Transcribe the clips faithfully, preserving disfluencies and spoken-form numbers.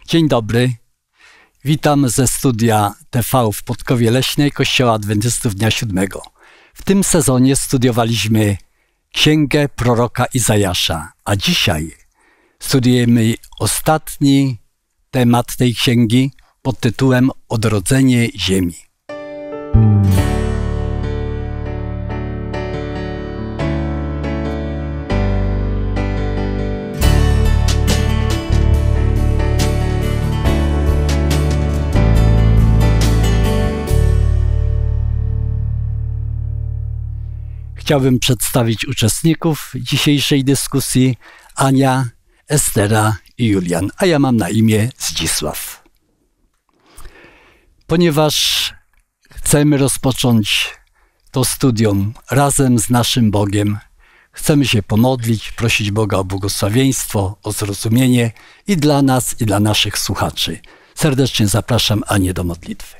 Dzień dobry. Witam ze studia T V w Podkowie Leśnej Kościoła Adwentystów Dnia Siódmego. W tym sezonie studiowaliśmy Księgę proroka Izajasza, a dzisiaj studiujemy ostatni temat tej księgi pod tytułem Odrodzenie ziemi. Chciałbym przedstawić uczestników dzisiejszej dyskusji: Ania, Estera i Julian, a ja mam na imię Zdzisław. Ponieważ chcemy rozpocząć to studium razem z naszym Bogiem, chcemy się pomodlić, prosić Boga o błogosławieństwo, o zrozumienie i dla nas, i dla naszych słuchaczy. Serdecznie zapraszam Anię do modlitwy.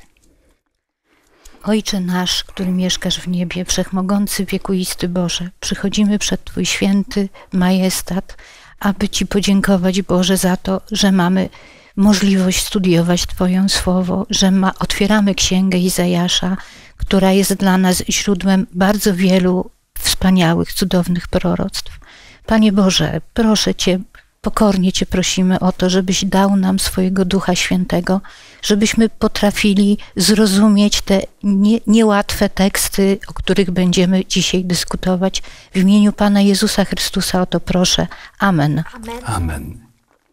Ojcze nasz, który mieszkasz w niebie, wszechmogący, wiekuisty Boże, przychodzimy przed Twój święty majestat, aby Ci podziękować, Boże, za to, że mamy możliwość studiować Twoje słowo, że ma, otwieramy Księgę Izajasza, która jest dla nas źródłem bardzo wielu wspaniałych, cudownych proroctw. Panie Boże, proszę Cię, pokornie Cię prosimy o to, żebyś dał nam swojego Ducha Świętego, żebyśmy potrafili zrozumieć te nie, niełatwe teksty, o których będziemy dzisiaj dyskutować. W imieniu Pana Jezusa Chrystusa o to proszę. Amen. Amen. Amen.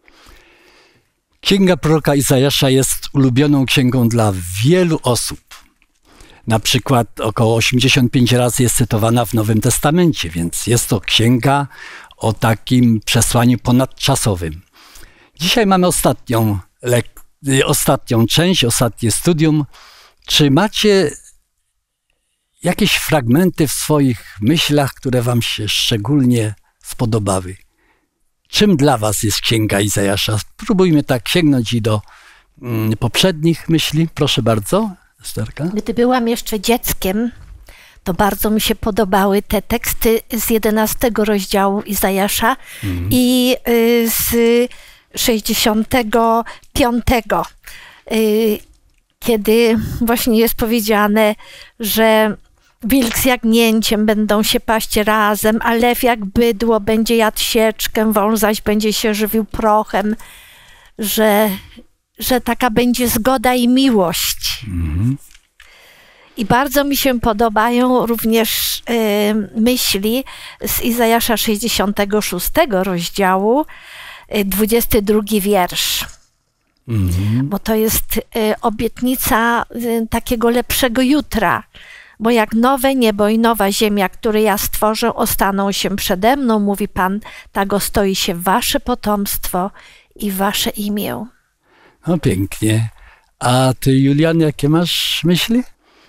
Księga proroka Izajasza jest ulubioną księgą dla wielu osób. Na przykład około osiemdziesiąt pięć razy jest cytowana w Nowym Testamencie, więc jest to księga o takim przesłaniu ponadczasowym. Dzisiaj mamy ostatnią, ostatnią część, ostatnie studium. Czy macie jakieś fragmenty w swoich myślach, które wam się szczególnie spodobały? Czym dla was jest Księga Izajasza? Spróbujmy tak sięgnąć i do mm, poprzednich myśli. Proszę bardzo, Esterka. Gdy byłam jeszcze dzieckiem, to bardzo mi się podobały te teksty z jedenastego rozdziału Izajasza mm. i y, z sześćdziesiątego piątego, y, kiedy właśnie jest powiedziane, że wilk z jagnięciem będą się paść razem, a lew jak bydło będzie jadł sieczkę, wąż zaś będzie się żywił prochem, że, że taka będzie zgoda i miłość. Mm. I bardzo mi się podobają również y, myśli z Izajasza sześćdziesiątego szóstego rozdziału, y, dwudziesty drugi wiersz. Mm-hmm. Bo to jest y, obietnica y, takiego lepszego jutra. Bo jak nowe niebo i nowa ziemia, które ja stworzę, ostaną się przede mną, mówi Pan, tak ostoi się wasze potomstwo i wasze imię. No pięknie. A ty, Julian, jakie masz myśli?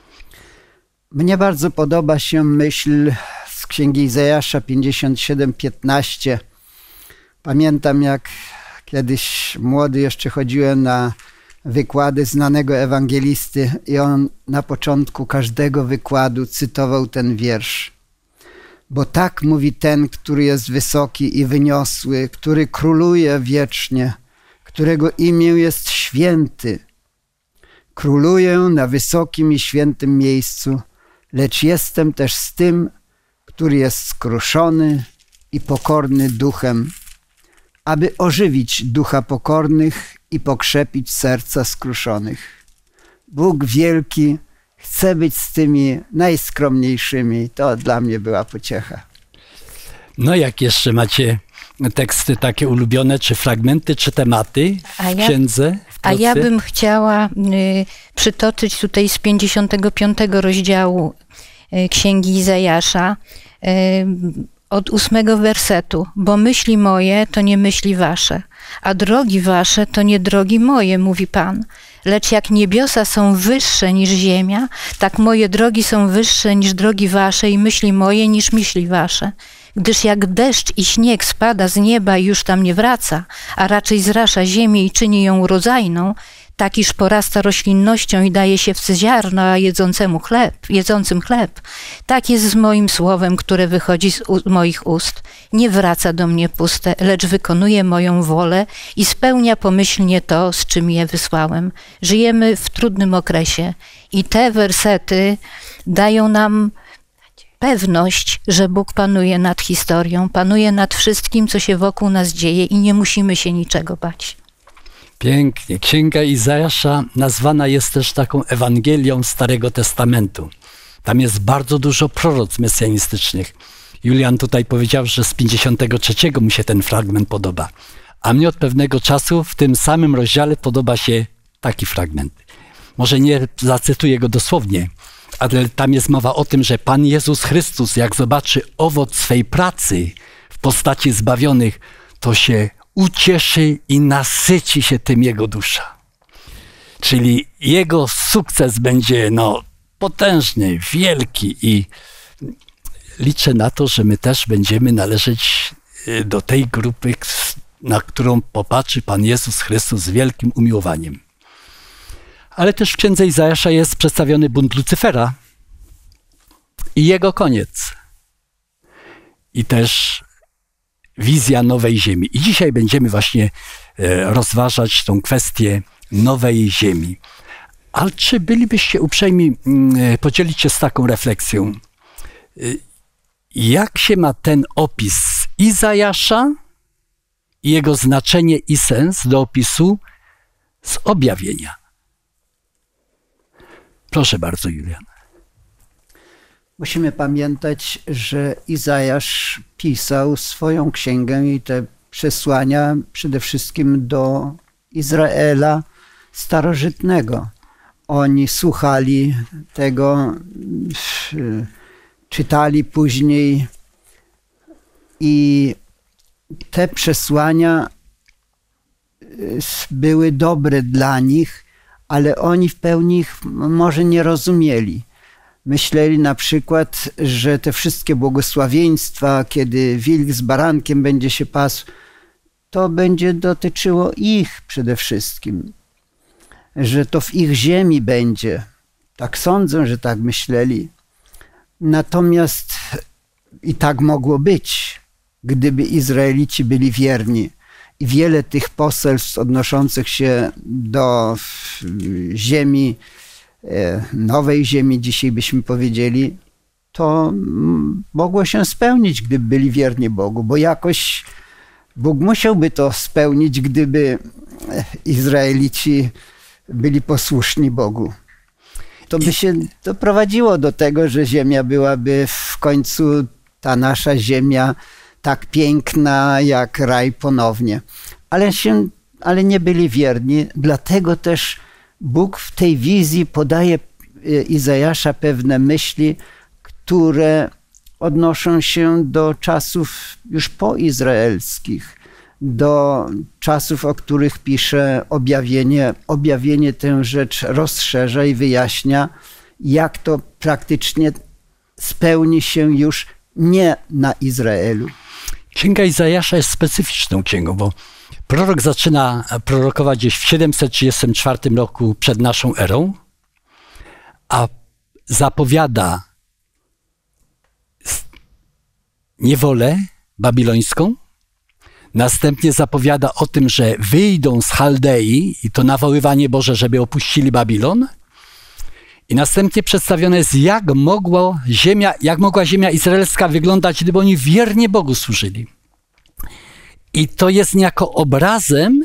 Mnie bardzo podoba się myśl z Księgi Izajasza pięćdziesiąt siedem piętnaście. Pamiętam, jak kiedyś młody jeszcze chodziłem na wykłady znanego ewangelisty i on na początku każdego wykładu cytował ten wiersz. Bo tak mówi ten, który jest wysoki i wyniosły, który króluje wiecznie, którego imię jest święty. Króluję na wysokim i świętym miejscu, lecz jestem też z tym, który jest skruszony i pokorny duchem, aby ożywić ducha pokornych i pokrzepić serca skruszonych. Bóg wielki chce być z tymi najskromniejszymi. To dla mnie była pociecha. No jak jeszcze macie teksty takie ulubione, czy fragmenty, czy tematy w a ja, księdze? W a ja bym chciała y, przytoczyć tutaj z pięćdziesiątego piątego rozdziału y, Księgi Izajasza y, od ósmego wersetu. Bo myśli moje to nie myśli wasze, a drogi wasze to nie drogi moje, mówi Pan. Lecz jak niebiosa są wyższe niż ziemia, tak moje drogi są wyższe niż drogi wasze i myśli moje niż myśli wasze. Gdyż jak deszcz i śnieg spada z nieba i już tam nie wraca, a raczej zrasza ziemię i czyni ją urodzajną, tak iż porasta roślinnością i daje się w ziarno, a jedzącemu chleb, jedzącym chleb. Tak jest z moim słowem, które wychodzi z u- moich ust. Nie wraca do mnie puste, lecz wykonuje moją wolę i spełnia pomyślnie to, z czym je wysłałem. Żyjemy w trudnym okresie i te wersety dają nam pewność, że Bóg panuje nad historią, panuje nad wszystkim, co się wokół nas dzieje i nie musimy się niczego bać. Pięknie. Księga Izajasza nazwana jest też taką Ewangelią Starego Testamentu. Tam jest bardzo dużo proroc mesjanistycznych. Julian tutaj powiedział, że z pięćdziesiątego trzeciego mu się ten fragment podoba. A mnie od pewnego czasu w tym samym rozdziale podoba się taki fragment. Może nie zacytuję go dosłownie, ale tam jest mowa o tym, że Pan Jezus Chrystus, jak zobaczy owoc swej pracy w postaci zbawionych, to się ucieszy i nasyci się tym jego dusza. Czyli jego sukces będzie no, potężny, wielki i liczę na to, że my też będziemy należeć do tej grupy, na którą popatrzy Pan Jezus Chrystus z wielkim umiłowaniem. Ale też w księdze Izajasza jest przedstawiony bunt Lucyfera i jego koniec. I też wizja nowej ziemi. I dzisiaj będziemy właśnie rozważać tą kwestię nowej ziemi. Ale czy bylibyście uprzejmi podzielić się z taką refleksją? Jak się ma ten opis Izajasza i jego znaczenie i sens do opisu z objawienia? Proszę bardzo, Julian. Musimy pamiętać, że Izajasz pisał swoją księgę i te przesłania przede wszystkim do Izraela starożytnego. Oni słuchali tego, czytali później i te przesłania były dobre dla nich, ale oni w pełni ich może nie rozumieli. Myśleli na przykład, że te wszystkie błogosławieństwa, kiedy wilk z barankiem będzie się pasł, to będzie dotyczyło ich przede wszystkim. Że to w ich ziemi będzie. Tak sądzę, że tak myśleli. Natomiast i tak mogło być, gdyby Izraelici byli wierni. I wiele tych poselstw odnoszących się do ziemi, nowej ziemi, dzisiaj byśmy powiedzieli, to mogło się spełnić, gdyby byli wierni Bogu, bo jakoś Bóg musiałby to spełnić, gdyby Izraelici byli posłuszni Bogu. To by się doprowadziło do tego, że ziemia byłaby w końcu, ta nasza ziemia, tak piękna jak raj ponownie. Ale, się, ale nie byli wierni, dlatego też Bóg w tej wizji podaje Izajasza pewne myśli, które odnoszą się do czasów już poizraelskich, do czasów, o których pisze objawienie. Objawienie tę rzecz rozszerza i wyjaśnia, jak to praktycznie spełni się już nie na Izraelu. Księga Izajasza jest specyficzną księgą, bo prorok zaczyna prorokować gdzieś w siedemset trzydziestym czwartym roku przed naszą erą, a zapowiada niewolę babilońską. Następnie zapowiada o tym, że wyjdą z Chaldei i to nawoływanie Boże, żeby opuścili Babilon. I następnie przedstawione jest, jak, mogło ziemia, jak mogła ziemia izraelska wyglądać, gdyby oni wiernie Bogu służyli. I to jest niejako obrazem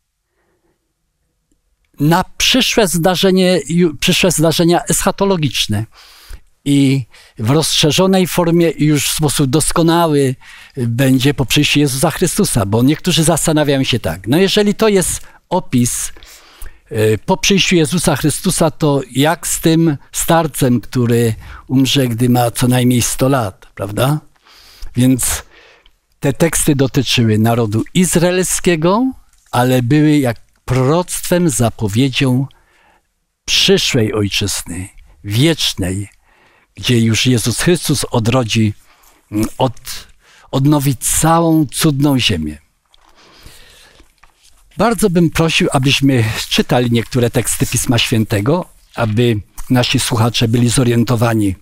na przyszłe zdarzenie, przyszłe zdarzenia eschatologiczne. I w rozszerzonej formie już w sposób doskonały będzie po przyjściu Jezusa Chrystusa, bo niektórzy zastanawiają się tak, no jeżeli to jest opis po przyjściu Jezusa Chrystusa, to jak z tym starcem, który umrze, gdy ma co najmniej sto lat, prawda? Więc te teksty dotyczyły narodu izraelskiego, ale były jak proroctwem, zapowiedzią przyszłej ojczyzny, wiecznej, gdzie już Jezus Chrystus odrodzi, od, odnowi całą cudną ziemię. Bardzo bym prosił, abyśmy czytali niektóre teksty Pisma Świętego, aby nasi słuchacze byli zorientowani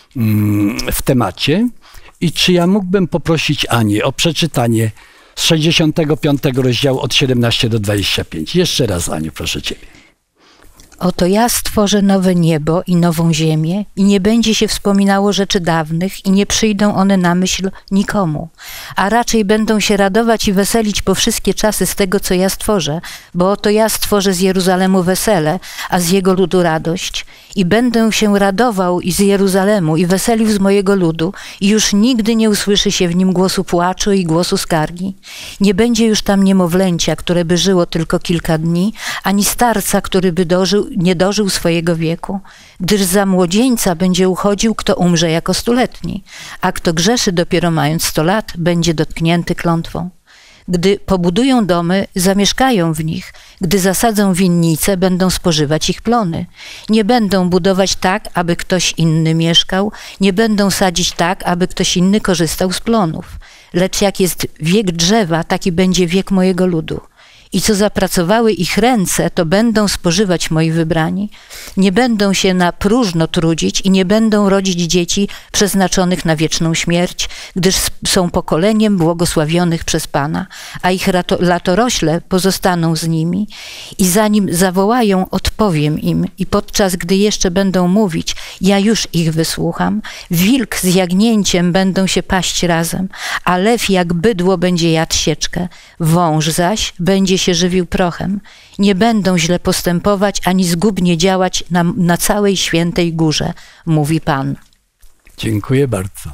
w temacie. I czy ja mógłbym poprosić Anię o przeczytanie z sześćdziesiątego piątego rozdziału od siedemnastego do dwudziestego piątego. Jeszcze raz, Aniu, proszę Ciebie. Oto ja stworzę nowe niebo i nową ziemię i nie będzie się wspominało rzeczy dawnych i nie przyjdą one na myśl nikomu, a raczej będą się radować i weselić po wszystkie czasy z tego, co ja stworzę, bo oto ja stworzę z Jeruzalemu wesele, a z jego ludu radość i będę się radował i z Jeruzalemu i weselił z mojego ludu i już nigdy nie usłyszy się w nim głosu płaczu i głosu skargi. Nie będzie już tam niemowlęcia, które by żyło tylko kilka dni, ani starca, który by dożył nie dożył swojego wieku, gdyż za młodzieńca będzie uchodził, kto umrze jako stuletni, a kto grzeszy dopiero mając sto lat, będzie dotknięty klątwą. Gdy pobudują domy, zamieszkają w nich, gdy zasadzą winnice, będą spożywać ich plony. Nie będą budować tak, aby ktoś inny mieszkał, nie będą sadzić tak, aby ktoś inny korzystał z plonów. Lecz jak jest wiek drzewa, taki będzie wiek mojego ludu. I co zapracowały ich ręce, to będą spożywać moi wybrani. Nie będą się na próżno trudzić i nie będą rodzić dzieci przeznaczonych na wieczną śmierć, gdyż są pokoleniem błogosławionych przez Pana, a ich latorośle pozostaną z nimi. I zanim zawołają, odpowiem im i podczas gdy jeszcze będą mówić, ja już ich wysłucham. Wilk z jagnięciem będą się paść razem, a lew jak bydło będzie jadł sieczkę. Wąż zaś będzie się żywił prochem. Nie będą źle postępować, ani zgubnie działać na, na całej świętej górze, mówi Pan. Dziękuję bardzo.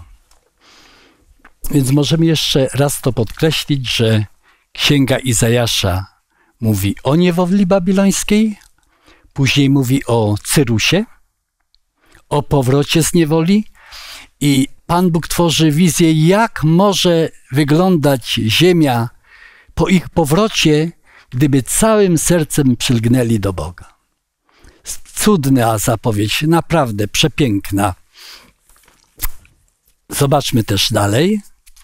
Więc możemy jeszcze raz to podkreślić, że Księga Izajasza mówi o niewoli babilońskiej, później mówi o Cyrusie, o powrocie z niewoli i Pan Bóg tworzy wizję, jak może wyglądać ziemia po ich powrocie, gdyby całym sercem przylgnęli do Boga. Cudna zapowiedź, naprawdę przepiękna. Zobaczmy też dalej.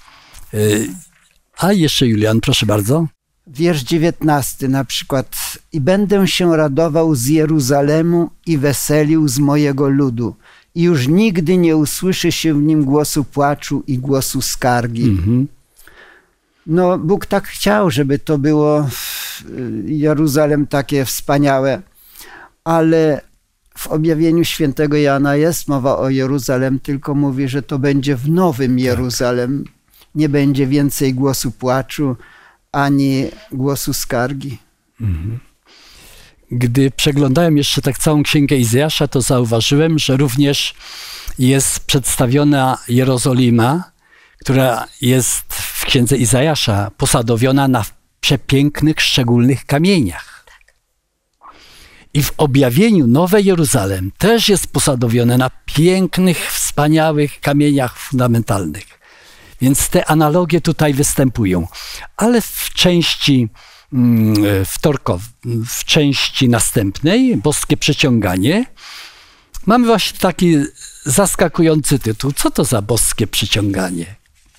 A jeszcze Julian, proszę bardzo. Wiersz dziewiętnasty na przykład. I będę się radował z Jeruzalemu i weselił z mojego ludu. I już nigdy nie usłyszy się w nim głosu płaczu i głosu skargi. Mhm. No, Bóg tak chciał, żeby to było Jeruzalem takie wspaniałe, ale w objawieniu świętego Jana jest mowa o Jeruzalem, tylko mówi, że to będzie w nowym Jeruzalem. Nie będzie więcej głosu płaczu, ani głosu skargi. Mhm. Gdy przeglądałem jeszcze tak całą Księgę Izajasza, to zauważyłem, że również jest przedstawiona Jerozolima, która jest w Księdze Izajasza posadowiona na przepięknych, szczególnych kamieniach. I w objawieniu Nowe Jeruzalem też jest posadowione na pięknych, wspaniałych kamieniach fundamentalnych. Więc te analogie tutaj występują. Ale w części wtorkowej, w części następnej, boskie przyciąganie, mamy właśnie taki zaskakujący tytuł. Co to za boskie przyciąganie?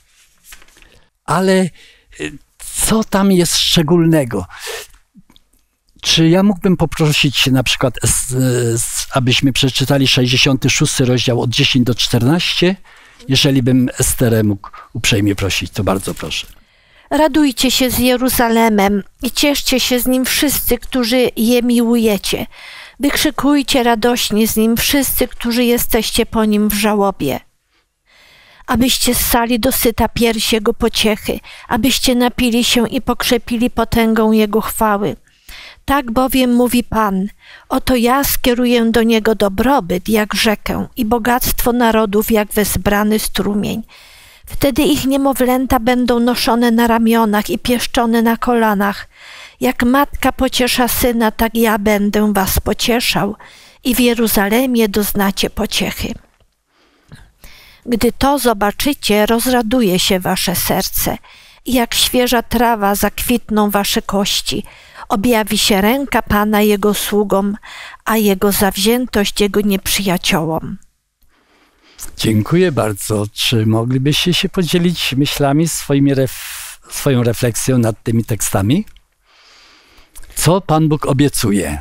Ale co tam jest szczególnego? Czy ja mógłbym poprosić na przykład, abyśmy przeczytali sześćdziesiąty szósty rozdział od dziesiątego do czternastego? Jeżeli bym Esterę mógł uprzejmie prosić, to bardzo proszę. Radujcie się z Jeruzalemem i cieszcie się z nim wszyscy, którzy je miłujecie. Wykrzykujcie radośnie z nim wszyscy, którzy jesteście po nim w żałobie. Abyście ssali dosyta piersi jego pociechy, abyście napili się i pokrzepili potęgą jego chwały. Tak bowiem mówi Pan, oto ja skieruję do niego dobrobyt jak rzekę i bogactwo narodów jak wezbrany strumień. Wtedy ich niemowlęta będą noszone na ramionach i pieszczone na kolanach. Jak matka pociesza syna, tak ja będę was pocieszał i w Jeruzalemie doznacie pociechy. Gdy to zobaczycie, rozraduje się wasze serce i jak świeża trawa zakwitną wasze kości. Objawi się ręka Pana jego sługom, a jego zawziętość jego nieprzyjaciołom. Dziękuję bardzo. Czy moglibyście się podzielić myślami, swoimi ref, swoją refleksją nad tymi tekstami? Co Pan Bóg obiecuje?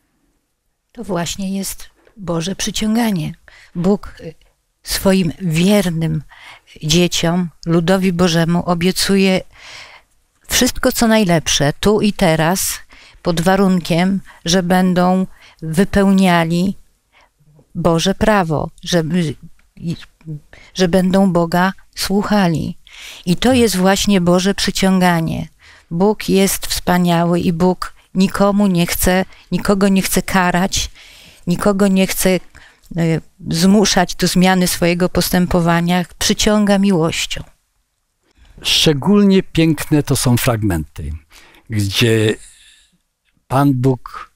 To właśnie jest Boże przyciąganie. Bóg swoim wiernym dzieciom, ludowi Bożemu obiecuje wszystko, co najlepsze, tu i teraz, pod warunkiem, że będą wypełniali Boże prawo, że, że będą Boga słuchali. I to jest właśnie Boże przyciąganie. Bóg jest wspaniały i Bóg nikomu nie chce, nikogo nie chce karać, nikogo nie chce zmuszać do zmiany swojego postępowania, przyciąga miłością. Szczególnie piękne to są fragmenty, gdzie Pan Bóg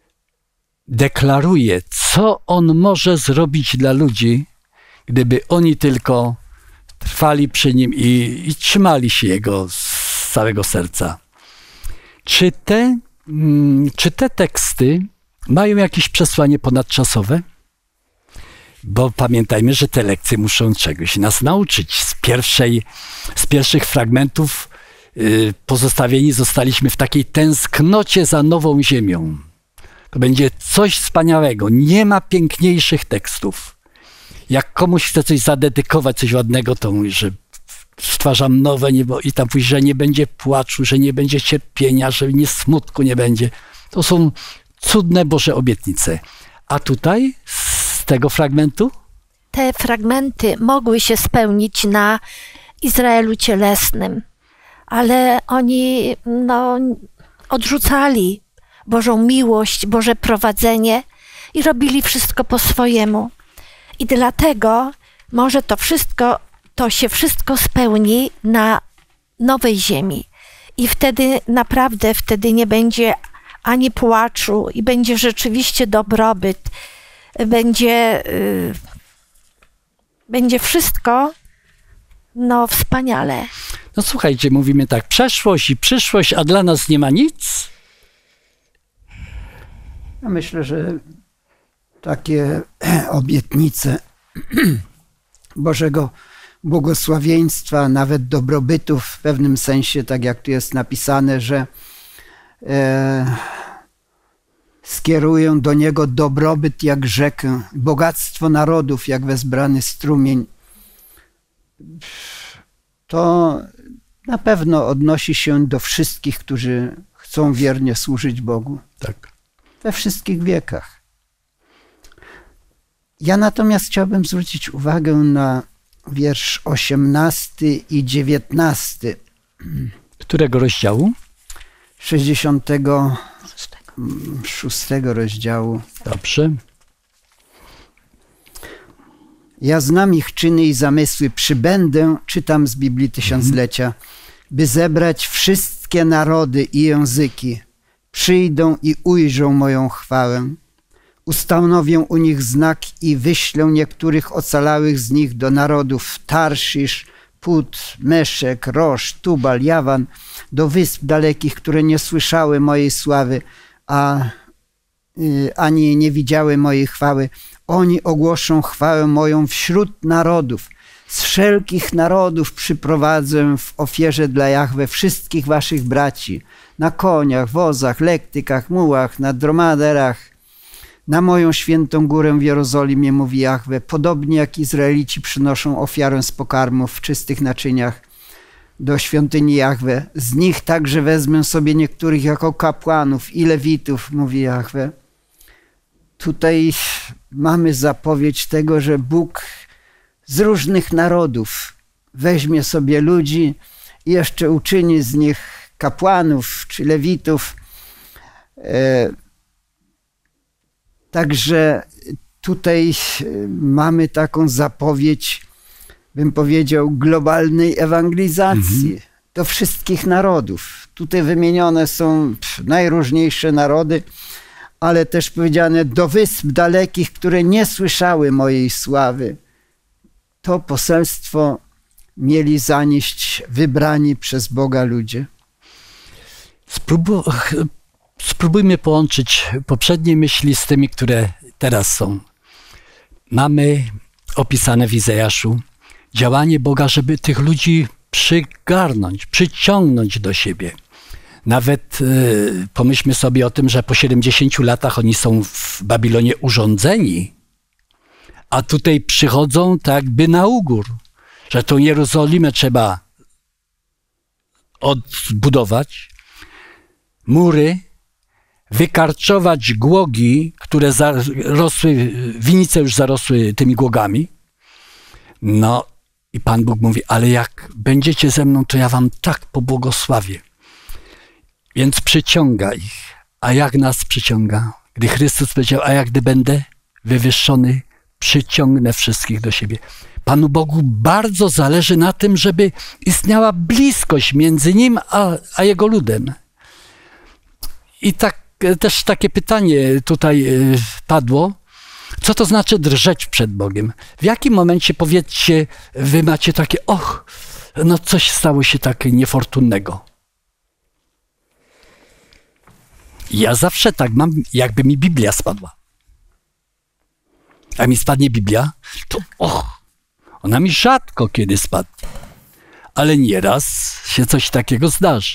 deklaruje, co On może zrobić dla ludzi, gdyby oni tylko trwali przy Nim i, i trzymali się Jego z całego serca. Czy te, czy te teksty mają jakieś przesłanie ponadczasowe? Bo pamiętajmy, że te lekcje muszą czegoś nas nauczyć. Z, pierwszej, z pierwszych fragmentów yy, pozostawieni zostaliśmy w takiej tęsknocie za nową ziemią. To będzie coś wspaniałego. Nie ma piękniejszych tekstów. Jak komuś chce coś zadedykować, coś ładnego, to mówi, że stwarzam nowe niebo i tam później, że nie będzie płaczu, że nie będzie cierpienia, że nie smutku nie będzie. To są cudne Boże obietnice. A tutaj z tego fragmentu? Te fragmenty mogły się spełnić na Izraelu cielesnym, ale oni no, odrzucali Bożą miłość, Boże prowadzenie i robili wszystko po swojemu. I dlatego może to wszystko, to się wszystko spełni na nowej ziemi. I wtedy naprawdę, wtedy nie będzie ani płaczu i będzie rzeczywiście dobrobyt. Będzie, yy, będzie wszystko no wspaniale. No słuchajcie, mówimy tak, przeszłość i przyszłość, a dla nas nie ma nic? Ja myślę, że takie obietnice Bożego błogosławieństwa, nawet dobrobytu w pewnym sensie, tak jak tu jest napisane, że e, skierują do Niego dobrobyt jak rzekę, bogactwo narodów jak wezbrany strumień. To na pewno odnosi się do wszystkich, którzy chcą wiernie służyć Bogu. Tak. We wszystkich wiekach. Ja natomiast chciałbym zwrócić uwagę na wiersz osiemnasty i dziewiętnasty. Którego rozdziału? sześćdziesiątego szóstego rozdziału. Dobrze. Ja znam ich czyny i zamysły, przybędę, czytam z Biblii Tysiąclecia, by zebrać wszystkie narody i języki. Przyjdą i ujrzą moją chwałę. Ustanowię u nich znak i wyślę niektórych ocalałych z nich do narodów Tarszisz, Put, Meszek, Rosz, Tubal, Jawan, do wysp dalekich, które nie słyszały mojej sławy, a y, ani nie widziały mojej chwały. Oni ogłoszą chwałę moją wśród narodów. Z wszelkich narodów przyprowadzę w ofierze dla Jahwe wszystkich waszych braci, na koniach, wozach, lektykach, mułach, na dromaderach, na moją świętą górę w Jerozolimie, mówi Jahwe, podobnie jak Izraelici przynoszą ofiarę z pokarmów w czystych naczyniach do świątyni Jahwe. Z nich także wezmę sobie niektórych jako kapłanów i lewitów, mówi Jahwe. Tutaj mamy zapowiedź tego, że Bóg z różnych narodów weźmie sobie ludzi i jeszcze uczyni z nich kapłanów czy lewitów. Także tutaj mamy taką zapowiedź, bym powiedział, globalnej ewangelizacji mhm. do wszystkich narodów. Tutaj wymienione są najróżniejsze narody, ale też powiedziane do wysp dalekich, które nie słyszały mojej sławy. To poselstwo mieli zanieść wybrani przez Boga ludzie. Spróbuj, spróbujmy połączyć poprzednie myśli z tymi, które teraz są. Mamy opisane w Izajaszu działanie Boga, żeby tych ludzi przygarnąć, przyciągnąć do siebie. Nawet y, pomyślmy sobie o tym, że po siedemdziesięciu latach oni są w Babilonie urządzeni, a tutaj przychodzą tak jakby na ugór, że tą Jerozolimę trzeba odbudować, mury, wykarczować głogi, które zarosły, winnice już zarosły tymi głogami. No i Pan Bóg mówi, ale jak będziecie ze mną, to ja wam tak pobłogosławię. Więc przyciąga ich. A jak nas przyciąga? Gdy Chrystus powiedział, a jak gdy będę wywyższony, przyciągnę wszystkich do siebie. Panu Bogu bardzo zależy na tym, żeby istniała bliskość między Nim a, a Jego ludem. I tak też takie pytanie tutaj padło. Co to znaczy drżeć przed Bogiem? W jakim momencie, powiedzcie, wy macie takie, och, no coś stało się takie niefortunnego. Ja zawsze tak mam, jakby mi Biblia spadła. Jak mi spadnie Biblia, to och, ona mi rzadko kiedy spadnie. Ale nieraz się coś takiego zdarzy.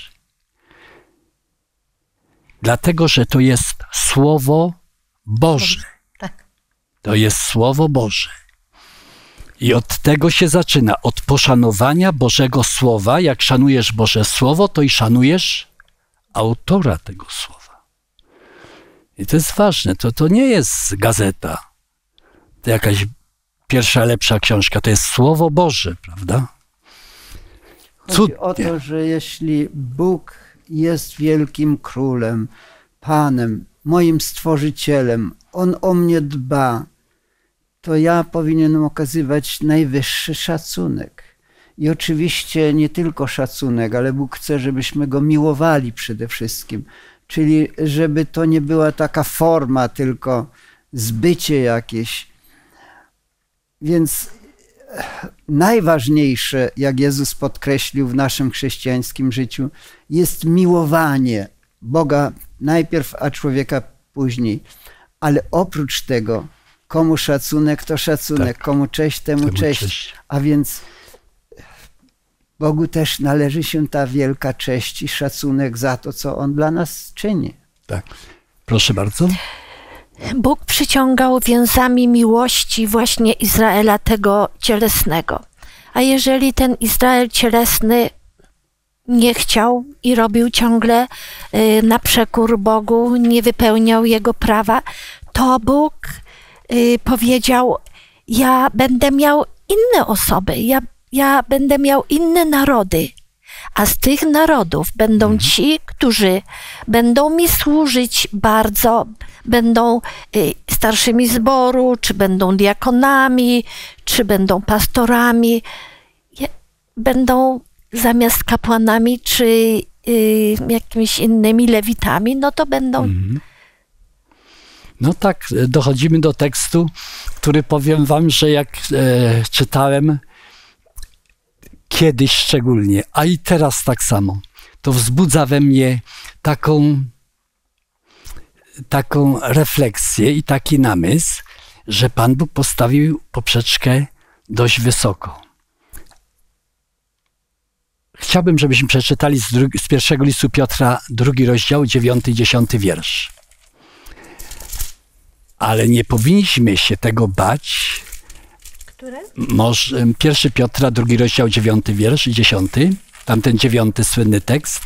Dlatego, że to jest Słowo Boże. Tak. To jest Słowo Boże. I od tego się zaczyna, od poszanowania Bożego Słowa. Jak szanujesz Boże Słowo, to i szanujesz autora tego Słowa. I to jest ważne. To, to nie jest gazeta. To jakaś pierwsza, lepsza książka. To jest Słowo Boże, prawda? Chodzi o to, że jeśli Bóg jest wielkim królem, Panem, moim Stworzycielem, On o mnie dba, to ja powinienem okazywać najwyższy szacunek. I oczywiście nie tylko szacunek, ale Bóg chce, żebyśmy Go miłowali przede wszystkim. Czyli żeby to nie była taka forma, tylko zbycie jakieś. Więc najważniejsze, jak Jezus podkreślił w naszym chrześcijańskim życiu, jest miłowanie Boga najpierw, a człowieka później. Ale oprócz tego, komu szacunek, to szacunek, tak. Komu cześć, temu, temu cześć. cześć. A więc Bogu też należy się ta wielka cześć i szacunek za to, co On dla nas czyni. Tak. Proszę bardzo. Bóg przyciągał więzami miłości właśnie Izraela tego cielesnego. A jeżeli ten Izrael cielesny nie chciał i robił ciągle y, na przekór Bogu, nie wypełniał Jego prawa, to Bóg y, powiedział, ja będę miał inne osoby, ja, ja będę miał inne narody, a z tych narodów będą ci, którzy będą mi służyć bardzo, będą y, starszymi zboru, czy będą diakonami, czy będą pastorami, je, będą zamiast kapłanami, czy y, jakimiś innymi lewitami, no to będą... Mhm. No tak, dochodzimy do tekstu, który powiem wam, że jak e, czytałem kiedyś szczególnie, a i teraz tak samo, to wzbudza we mnie taką, taką refleksję i taki namysł, że Pan Bóg postawił poprzeczkę dość wysoko. Chciałbym, żebyśmy przeczytali z, drugi, z pierwszego listu Piotra, drugi rozdział, dziewiąty i dziesiąty wiersz. Ale nie powinniśmy się tego bać. Które? Może, pierwszy Piotra, drugi rozdział, dziewiąty wiersz i dziesiąty. Tamten dziewiąty słynny tekst.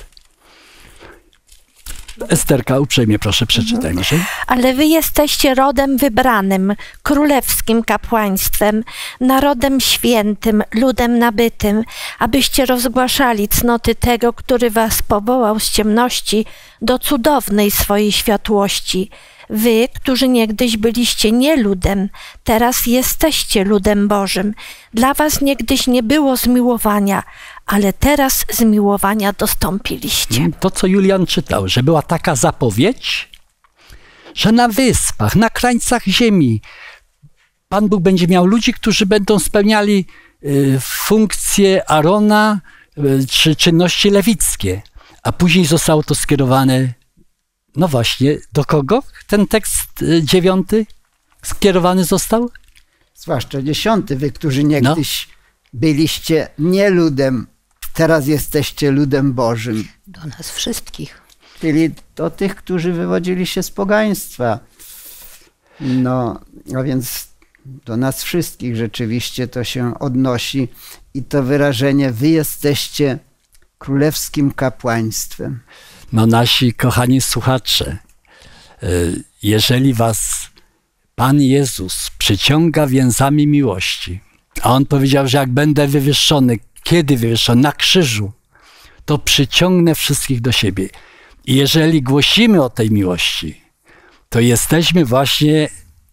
Esterka, uprzejmie proszę, przeczytaj może. Ale wy jesteście rodem wybranym, królewskim kapłaństwem, narodem świętym, ludem nabytym, abyście rozgłaszali cnoty tego, który was powołał z ciemności do cudownej swojej światłości. Wy, którzy niegdyś byliście nie ludem, teraz jesteście ludem Bożym. Dla was niegdyś nie było zmiłowania, ale teraz zmiłowania dostąpiliście. To, co Julian czytał, że była taka zapowiedź, że na wyspach, na krańcach ziemi Pan Bóg będzie miał ludzi, którzy będą spełniali y, funkcje Arona y, czy czynności lewickie. A później zostało to skierowane, no właśnie, do kogo ten tekst y, dziewiąty skierowany został? Zwłaszcza dziesiąty, wy, którzy niegdyś no. byliście nie ludem, teraz jesteście ludem Bożym. Do nas wszystkich. Czyli do tych, którzy wywodzili się z pogaństwa. No, a więc do nas wszystkich rzeczywiście to się odnosi i to wyrażenie wy jesteście królewskim kapłaństwem. No nasi kochani słuchacze, jeżeli was Pan Jezus przyciąga więzami miłości, a On powiedział, że jak będę wywyższony, kiedy wywyższony? Na krzyżu, to przyciągnę wszystkich do siebie. I jeżeli głosimy o tej miłości, to jesteśmy właśnie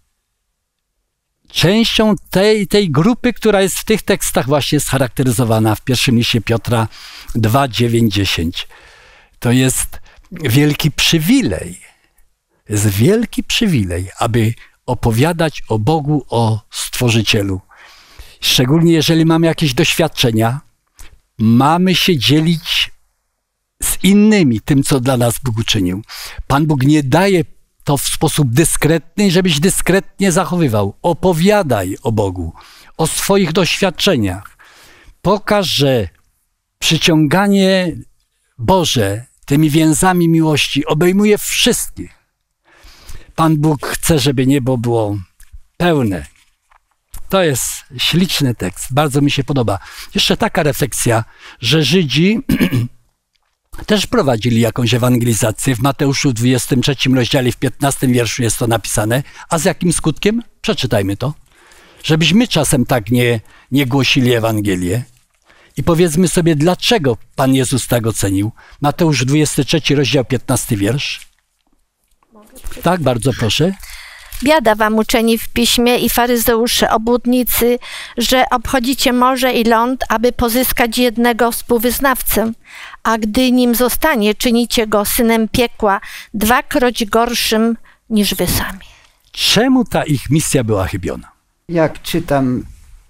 częścią tej, tej grupy, która jest w tych tekstach właśnie scharakteryzowana w pierwszym liście Piotra dwa, dziewięć, dziesięć. To jest wielki przywilej. Jest wielki przywilej, aby opowiadać o Bogu, o Stworzycielu. Szczególnie jeżeli mamy jakieś doświadczenia, mamy się dzielić z innymi tym, co dla nas Bóg uczynił. Pan Bóg nie daje to w sposób dyskretny, żebyś dyskretnie zachowywał. Opowiadaj o Bogu, o swoich doświadczeniach. Pokaż, że przyciąganie Boże tymi więzami miłości obejmuje wszystkich. Pan Bóg chce, żeby niebo było pełne. To jest śliczny tekst, bardzo mi się podoba. Jeszcze taka refleksja, że Żydzi też prowadzili jakąś ewangelizację. W Mateuszu dwudziestym trzecim rozdziale, w piętnastym wierszu jest to napisane. A z jakim skutkiem? Przeczytajmy to. Żebyśmy czasem tak nie, nie głosili Ewangelię. I powiedzmy sobie, dlaczego Pan Jezus tak ocenił. Mateusz dwudziesty trzeci rozdział, piętnasty wiersz. Tak, bardzo proszę. Biada wam uczeni w piśmie i faryzeusze, obłudnicy, że obchodzicie morze i ląd, aby pozyskać jednego współwyznawcę, a gdy nim zostanie, czynicie go synem piekła, dwakroć gorszym niż wy sami. Czemu ta ich misja była chybiona? Jak czytam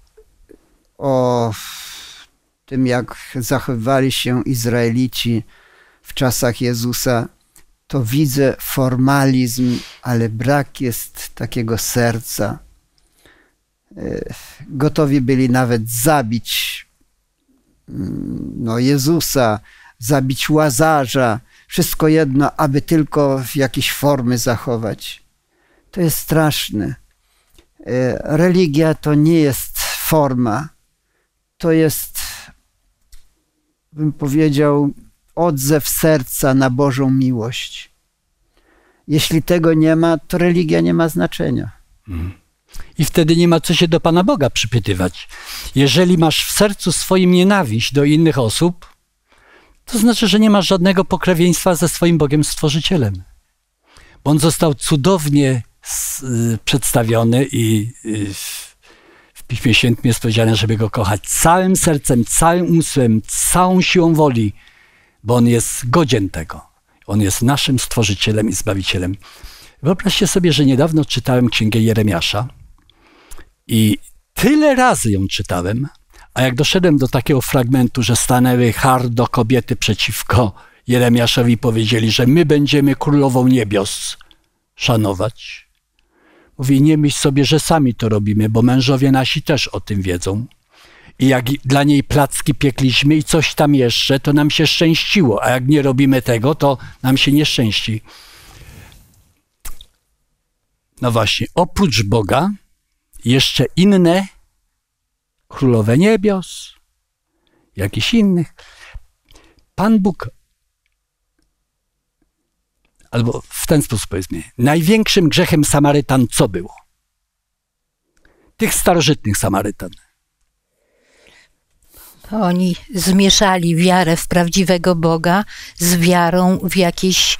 o tym, jak zachowywali się Izraelici w czasach Jezusa, to widzę formalizm, ale brak jest takiego serca. Gotowi byli nawet zabić no, Jezusa, zabić Łazarza, wszystko jedno, aby tylko w jakieś formy zachować. To jest straszne. Religia to nie jest forma, to jest, bym powiedział, odzew serca na Bożą miłość. Jeśli tego nie ma, to religia nie ma znaczenia. I wtedy nie ma co się do Pana Boga przypytywać. Jeżeli masz w sercu swoim nienawiść do innych osób, to znaczy, że nie masz żadnego pokrewieństwa ze swoim Bogiem Stworzycielem. Bo On został cudownie przedstawiony i w Piśmie Świętym jest powiedziane, żeby Go kochać całym sercem, całym umysłem, całą siłą woli, bo On jest godzien tego. On jest naszym Stworzycielem i Zbawicielem. Wyobraźcie sobie, że niedawno czytałem Księgę Jeremiasza i tyle razy ją czytałem, a jak doszedłem do takiego fragmentu, że stanęły hardo kobiety przeciwko Jeremiaszowi i powiedzieli, że my będziemy królową niebios szanować. Mówi, nie myśl sobie, że sami to robimy, bo mężowie nasi też o tym wiedzą. I jak dla niej placki piekliśmy i coś tam jeszcze, to nam się szczęściło, a jak nie robimy tego, to nam się nie szczęści. No właśnie, oprócz Boga jeszcze inne królowe niebios, jakichś innych. Pan Bóg, albo w ten sposób powiedzmy, największym grzechem Samarytan co było? Tych starożytnych Samarytan. Oni zmieszali wiarę w prawdziwego Boga z wiarą w jakieś,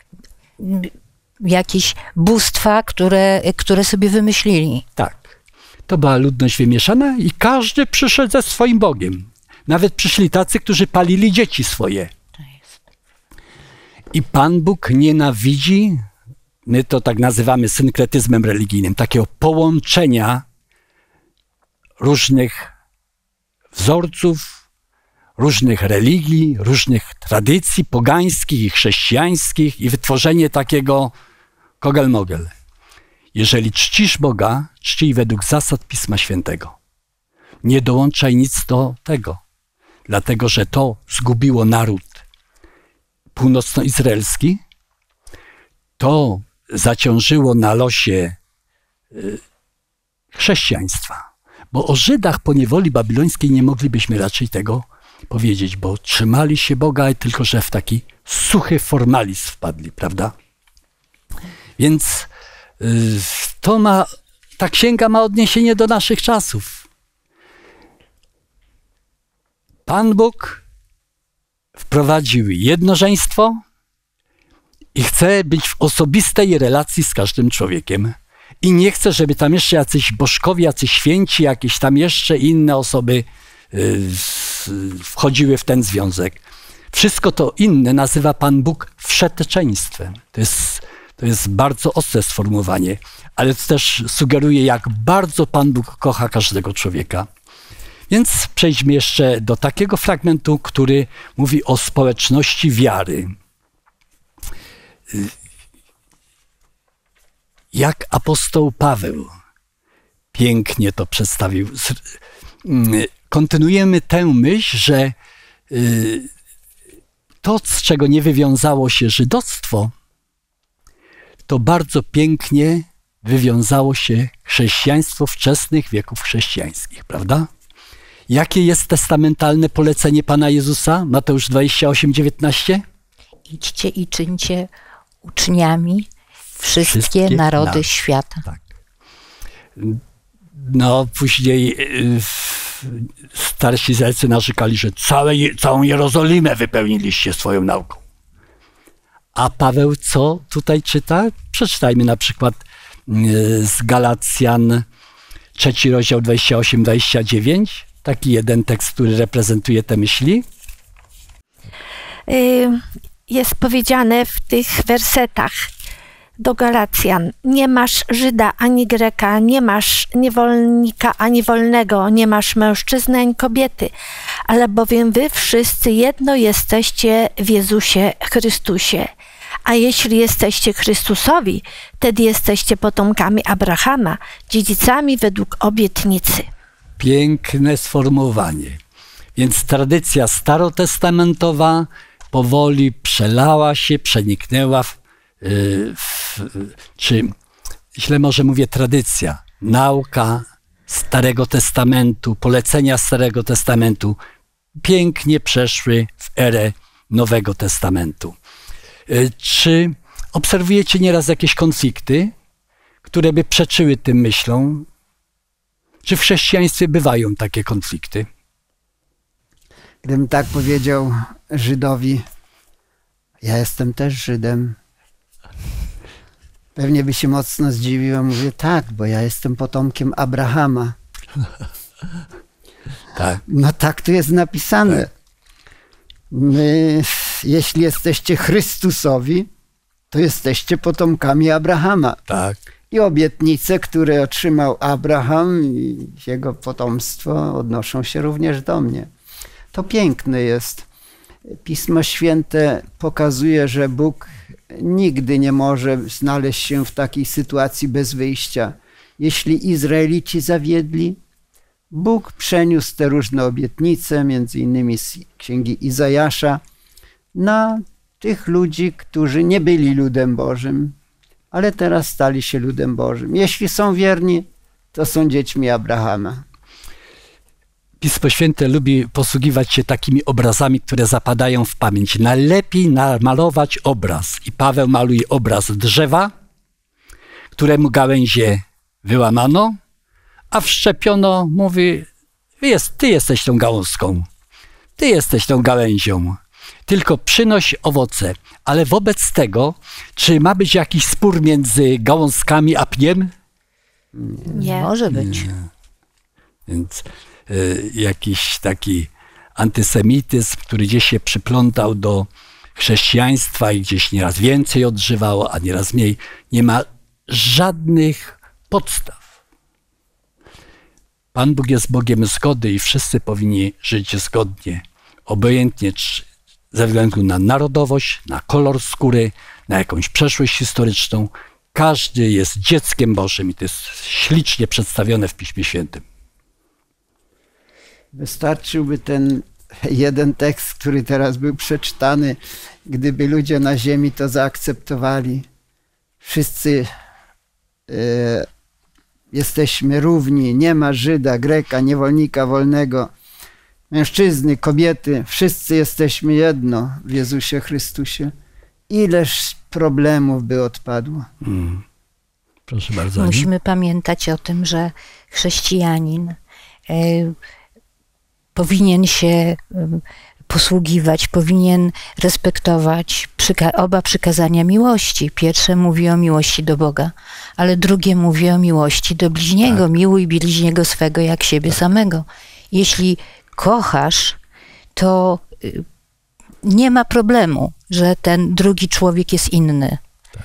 w jakieś bóstwa, które, które sobie wymyślili. Tak. To była ludność wymieszana i każdy przyszedł ze swoim Bogiem. Nawet przyszli tacy, którzy palili dzieci swoje. I Pan Bóg nienawidzi, my to tak nazywamy synkretyzmem religijnym, takiego połączenia różnych wzorców, różnych religii, różnych tradycji pogańskich i chrześcijańskich i wytworzenie takiego kogel-mogel. Jeżeli czcisz Boga, czcij według zasad Pisma Świętego. Nie dołączaj nic do tego. dlatego że to zgubiło naród północnoizraelski, to zaciążyło na losie chrześcijaństwa. Bo o Żydach po niewoli babilońskiej nie moglibyśmy raczej tego powiedzieć, bo trzymali się Boga, tylko że w taki suchy formalizm wpadli, prawda? Więc to ma, ta księga ma odniesienie do naszych czasów. Pan Bóg wprowadził jednożeństwo i chce być w osobistej relacji z każdym człowiekiem. I nie chce, żeby tam jeszcze jacyś bożkowie, jacyś święci, jakieś tam jeszcze inne osoby wchodziły w ten związek. Wszystko to inne nazywa Pan Bóg wszeteczeństwem. To jest, to jest bardzo ostre sformułowanie, ale to też sugeruje, jak bardzo Pan Bóg kocha każdego człowieka. Więc przejdźmy jeszcze do takiego fragmentu, który mówi o społeczności wiary. Jak apostoł Paweł pięknie to przedstawił. Kontynuujemy tę myśl, że to, z czego nie wywiązało się żydostwo, to bardzo pięknie wywiązało się chrześcijaństwo wczesnych wieków chrześcijańskich, prawda? Jakie jest testamentalne polecenie Pana Jezusa? Mateusz dwadzieścia osiem, dziewiętnaście. Idźcie i czyńcie uczniami wszystkie, wszystkie narody na... świata. Tak. No, później starsi Izraelcy narzekali, że całe, całą Jerozolimę wypełniliście swoją nauką. A Paweł co tutaj czyta? Przeczytajmy na przykład z Galacjan trzeci rozdział dwadzieścia osiem, dwadzieścia dziewięć. Taki jeden tekst, który reprezentuje te myśli. Jest powiedziane w tych wersetach do Galacjan: nie masz Żyda ani Greka, nie masz niewolnika ani wolnego, nie masz mężczyzny ani kobiety, ale bowiem wy wszyscy jedno jesteście w Jezusie Chrystusie. A jeśli jesteście Chrystusowi, wtedy jesteście potomkami Abrahama, dziedzicami według obietnicy. Piękne sformułowanie. Więc tradycja starotestamentowa powoli przelała się, przeniknęła w, w, czy źle może mówię tradycja, nauka Starego Testamentu, polecenia Starego Testamentu pięknie przeszły w erę Nowego Testamentu. Czy obserwujecie nieraz jakieś konflikty, które by przeczyły tym myślom? Czy w chrześcijaństwie bywają takie konflikty? Gdybym tak powiedział Żydowi, ja jestem też Żydem, pewnie by się mocno zdziwił, a mówię, tak, bo ja jestem potomkiem Abrahama. Tak. No tak tu jest napisane. Tak. My, jeśli jesteście Chrystusowi, to jesteście potomkami Abrahama. Tak. I obietnice, które otrzymał Abraham i jego potomstwo, odnoszą się również do mnie. To piękne jest. Pismo Święte pokazuje, że Bóg nigdy nie może znaleźć się w takiej sytuacji bez wyjścia. Jeśli Izraelici zawiedli, Bóg przeniósł te różne obietnice, między innymi z Księgi Izajasza, na tych ludzi, którzy nie byli ludem Bożym, ale teraz stali się ludem Bożym. Jeśli są wierni, to są dziećmi Abrahama. Pismo Święte lubi posługiwać się takimi obrazami, które zapadają w pamięć. Najlepiej namalować obraz. I Paweł maluje obraz drzewa, któremu gałęzie wyłamano, a wszczepiono, mówi, jest, ty jesteś tą gałązką, ty jesteś tą gałęzią, tylko przynoś owoce. Ale wobec tego, czy ma być jakiś spór między gałązkami a pniem? Nie. Może być. Nie. Więc y, jakiś taki antysemityzm, który gdzieś się przyplątał do chrześcijaństwa i gdzieś nieraz więcej odżywało, a nieraz mniej, nie ma żadnych podstaw. Pan Bóg jest Bogiem zgody i wszyscy powinni żyć zgodnie, obojętnie czy ze względu na narodowość, na kolor skóry, na jakąś przeszłość historyczną. Każdy jest dzieckiem Bożym i to jest ślicznie przedstawione w Piśmie Świętym. Wystarczyłby ten jeden tekst, który teraz był przeczytany, gdyby ludzie na ziemi to zaakceptowali, wszyscy e, jesteśmy równi, nie ma Żyda, Greka, niewolnika wolnego, mężczyzny, kobiety, wszyscy jesteśmy jedno w Jezusie Chrystusie. Ileż problemów by odpadło. Mm. Proszę bardzo. Musimy Ani. pamiętać o tym, że chrześcijanin y, powinien się y, posługiwać, powinien respektować przyka oba przykazania miłości. Pierwsze mówi o miłości do Boga, ale drugie mówi o miłości do bliźniego. Tak. Miłuj bliźniego swego jak siebie tak. samego. Jeśli kochasz, to y, nie ma problemu, że ten drugi człowiek jest inny. Tak.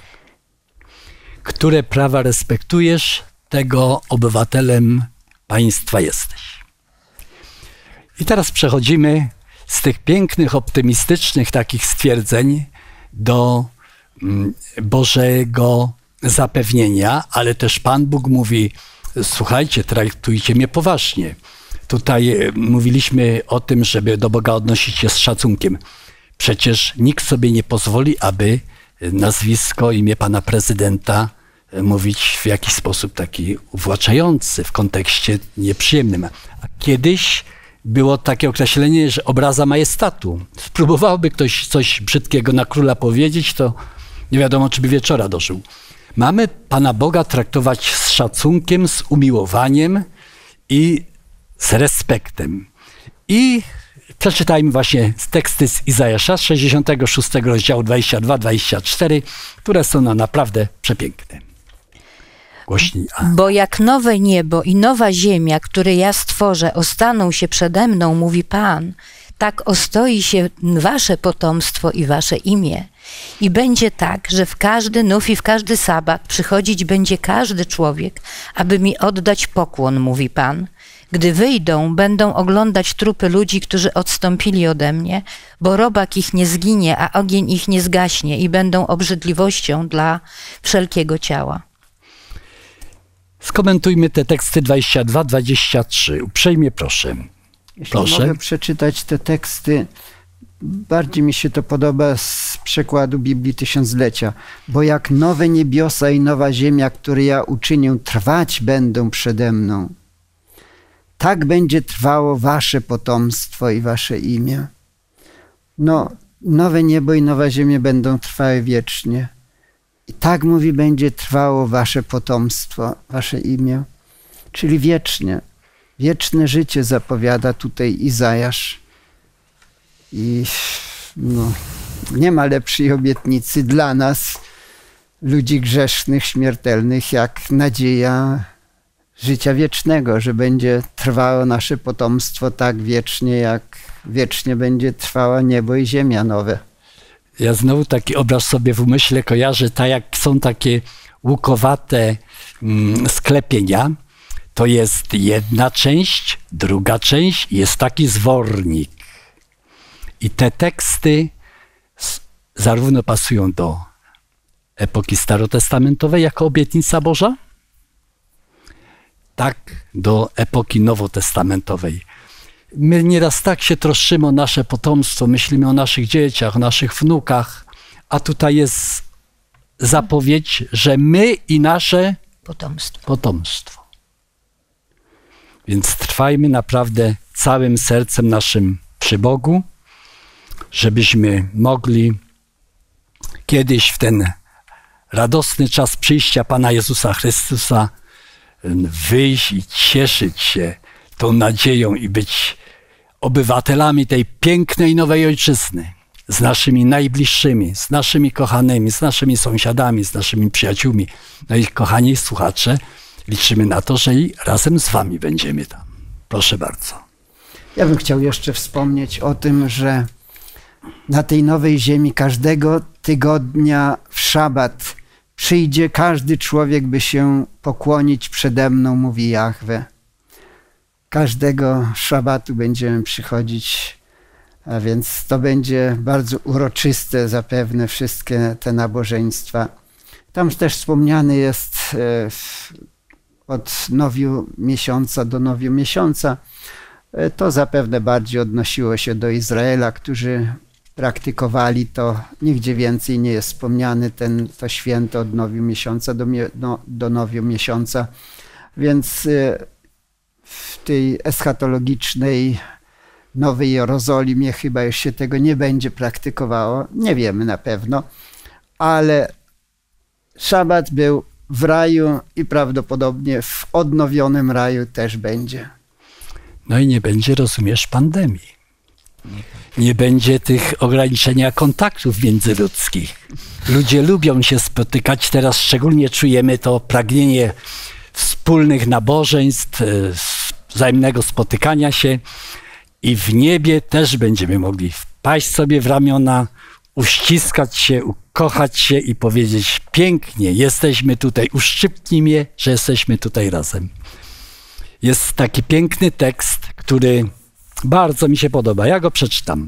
Które prawa respektujesz, tego obywatelem państwa jesteś. I teraz przechodzimy z tych pięknych, optymistycznych takich stwierdzeń do mm, Bożego zapewnienia, ale też Pan Bóg mówi, słuchajcie, traktujcie mnie poważnie. Tutaj mówiliśmy o tym, żeby do Boga odnosić się z szacunkiem. Przecież nikt sobie nie pozwoli, aby nazwisko, imię pana prezydenta mówić w jakiś sposób taki uwłaczający, w kontekście nieprzyjemnym. A kiedyś było takie określenie, że obraza majestatu. Spróbowałby ktoś coś brzydkiego na króla powiedzieć, to nie wiadomo, czy by wieczora dożył. Mamy Pana Boga traktować z szacunkiem, z umiłowaniem i z respektem. I przeczytajmy właśnie teksty z Izajasza, z sześćdziesiątego szóstego rozdziału dwadzieścia dwa dwadzieścia cztery, które są no naprawdę przepiękne. Głośniej. A. Bo jak nowe niebo i nowa ziemia, które ja stworzę, ostaną się przede mną, mówi Pan, tak ostoi się wasze potomstwo i wasze imię. I będzie tak, że w każdy nów i w każdy sabat przychodzić będzie każdy człowiek, aby mi oddać pokłon, mówi Pan. Gdy wyjdą, będą oglądać trupy ludzi, którzy odstąpili ode mnie, bo robak ich nie zginie, a ogień ich nie zgaśnie i będą obrzydliwością dla wszelkiego ciała. Skomentujmy te teksty dwadzieścia dwa dwadzieścia trzy. Uprzejmie proszę. Jeśli proszę. mogę przeczytać te teksty, bardziej mi się to podoba z przekładu Biblii Tysiąclecia. Bo jak nowe niebiosa i nowa ziemia, które ja uczynię, trwać będą przede mną, tak będzie trwało wasze potomstwo i wasze imię. No, nowe niebo i nowa ziemia będą trwały wiecznie. I tak, mówi, będzie trwało wasze potomstwo, wasze imię. Czyli wiecznie. Wieczne życie zapowiada tutaj Izajasz. I no, nie ma lepszej obietnicy dla nas, ludzi grzesznych, śmiertelnych, jak nadzieja życia wiecznego, że będzie trwało nasze potomstwo tak wiecznie, jak wiecznie będzie trwała niebo i ziemia nowe. Ja znowu taki obraz sobie w umyśle kojarzę, tak jak są takie łukowate mm, sklepienia, to jest jedna część, druga część i jest taki zwornik. I te teksty zarówno pasują do epoki starotestamentowej jako obietnica Boża, tak do epoki nowotestamentowej. My nieraz tak się troszczymy o nasze potomstwo, myślimy o naszych dzieciach, o naszych wnukach, a tutaj jest zapowiedź, że my i nasze potomstwo. potomstwo. Więc trwajmy naprawdę całym sercem naszym przy Bogu, żebyśmy mogli kiedyś w ten radosny czas przyjścia Pana Jezusa Chrystusa wyjść i cieszyć się tą nadzieją i być obywatelami tej pięknej nowej ojczyzny, z naszymi najbliższymi, z naszymi kochanymi, z naszymi sąsiadami, z naszymi przyjaciółmi. No i kochani słuchacze, liczymy na to, że i razem z wami będziemy tam. Proszę bardzo. Ja bym chciał jeszcze wspomnieć o tym, że na tej nowej ziemi każdego tygodnia w szabat przyjdzie każdy człowiek, by się pokłonić przede mną, mówi Jahwe. Każdego szabatu będziemy przychodzić, a więc to będzie bardzo uroczyste zapewne wszystkie te nabożeństwa. Tam też wspomniany jest od nowiu miesiąca do nowiu miesiąca, To zapewne bardziej odnosiło się do Izraela, którzy praktykowali to. Nigdzie więcej nie jest wspomniany ten, to święto od nowiu miesiąca do, no, do nowiu miesiąca. Więc w tej eschatologicznej Nowej Jerozolimie chyba już się tego nie będzie praktykowało. Nie wiemy na pewno, ale szabat był w raju i prawdopodobnie w odnowionym raju też będzie. No i nie będzie, rozumiesz, pandemii. Nie będzie tych ograniczenia kontaktów międzyludzkich. Ludzie lubią się spotykać, teraz szczególnie czujemy to pragnienie wspólnych nabożeństw, wzajemnego spotykania się i w niebie też będziemy mogli wpaść sobie w ramiona, uściskać się, ukochać się i powiedzieć: pięknie, jesteśmy tutaj, uszczypnij mnie, że jesteśmy tutaj razem. Jest taki piękny tekst, który bardzo mi się podoba. Ja go przeczytam.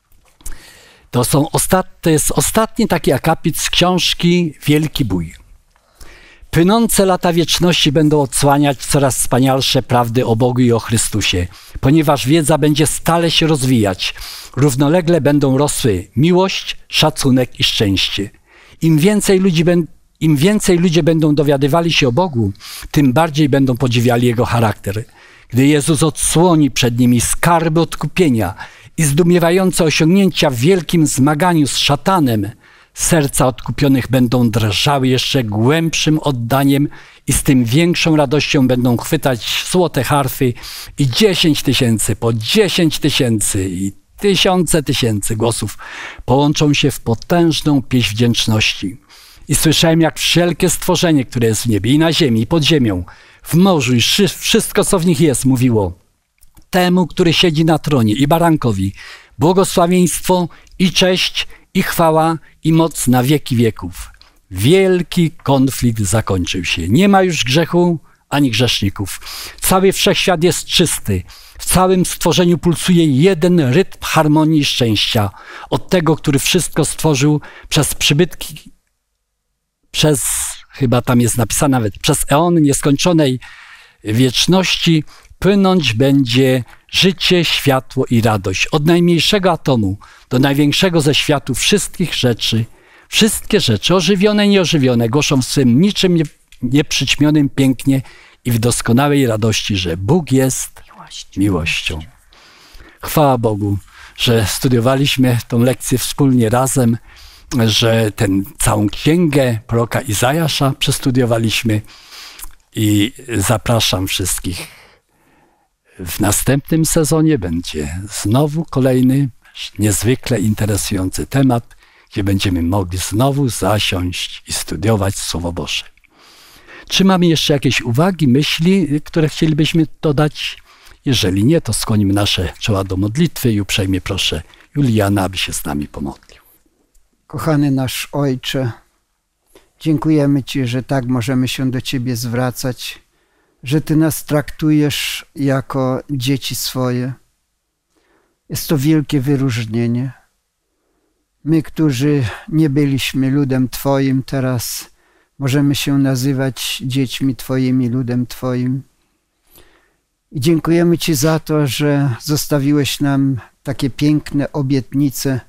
To, są ostat... to jest ostatni taki akapit z książki Wielki Bój. Płynące lata wieczności będą odsłaniać coraz wspanialsze prawdy o Bogu i o Chrystusie, ponieważ wiedza będzie stale się rozwijać. Równolegle będą rosły miłość, szacunek i szczęście. Im więcej ludzi, ben... Im więcej ludzie będą dowiadywali się o Bogu, tym bardziej będą podziwiali Jego charakter. Gdy Jezus odsłoni przed nimi skarby odkupienia i zdumiewające osiągnięcia w wielkim zmaganiu z szatanem, serca odkupionych będą drżały jeszcze głębszym oddaniem i z tym większą radością będą chwytać złote harfy i dziesięć tysięcy, po dziesięć tysięcy i tysiące tysięcy głosów połączą się w potężną pieśń wdzięczności. I słyszałem, jak wszelkie stworzenie, które jest w niebie i na ziemi, i pod ziemią, w morzu i wszystko, co w nich jest, mówiło: temu, który siedzi na tronie, i barankowi, błogosławieństwo i cześć i chwała i moc na wieki wieków. Wielki konflikt zakończył się. Nie ma już grzechu ani grzeszników. Cały wszechświat jest czysty. W całym stworzeniu pulsuje jeden rytm harmonii i szczęścia. Od tego, który wszystko stworzył przez przybytki, przez, chyba tam jest napisane nawet, przez eony nieskończonej wieczności płynąć będzie życie, światło i radość. Od najmniejszego atomu do największego ze światów wszystkich rzeczy, wszystkie rzeczy, ożywione i nieożywione, głoszą w swym niczym nie, nieprzyćmionym pięknie i w doskonałej radości, że Bóg jest miłością. miłością. Chwała Bogu, że studiowaliśmy tą lekcję wspólnie razem, że tę całą księgę proroka Izajasza przestudiowaliśmy i zapraszam wszystkich. W następnym sezonie będzie znowu kolejny niezwykle interesujący temat, gdzie będziemy mogli znowu zasiąść i studiować Słowo Boże. Czy mamy jeszcze jakieś uwagi, myśli, które chcielibyśmy dodać? Jeżeli nie, to skłonimy nasze czoła do modlitwy i uprzejmie proszę Juliana, aby się z nami pomodlił. Kochany nasz Ojcze, dziękujemy Ci, że tak możemy się do Ciebie zwracać, że Ty nas traktujesz jako dzieci swoje. Jest to wielkie wyróżnienie. My, którzy nie byliśmy ludem Twoim, teraz możemy się nazywać dziećmi Twoimi, ludem Twoim. I dziękujemy Ci za to, że zostawiłeś nam takie piękne obietnice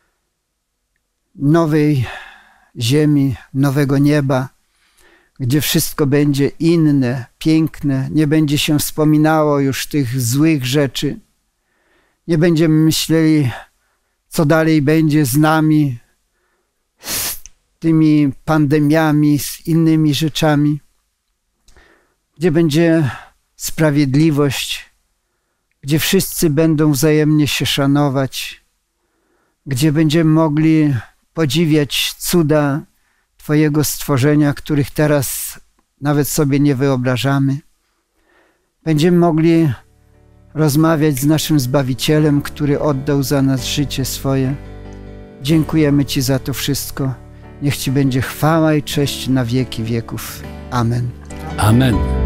nowej ziemi, nowego nieba, gdzie wszystko będzie inne, piękne, nie będzie się wspominało już tych złych rzeczy. Nie będziemy myśleli, co dalej będzie z nami, z tymi pandemiami, z innymi rzeczami, gdzie będzie sprawiedliwość, gdzie wszyscy będą wzajemnie się szanować, gdzie będziemy mogli podziwiać cuda Twojego stworzenia, których teraz nawet sobie nie wyobrażamy. Będziemy mogli rozmawiać z naszym Zbawicielem, który oddał za nas życie swoje. Dziękujemy Ci za to wszystko. Niech Ci będzie chwała i cześć na wieki wieków. Amen. Amen.